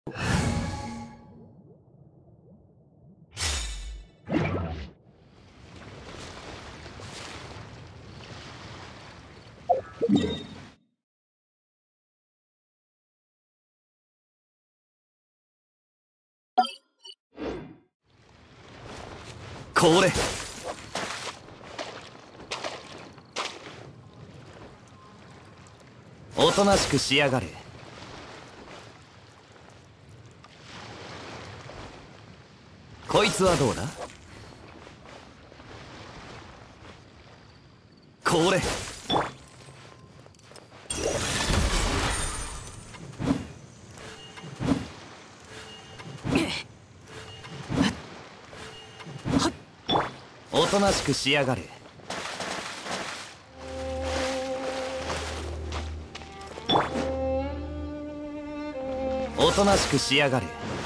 これおとなしくしやがれ。こいつはどうだ。これおとなしくしやがれ。おとなしくしやがれ。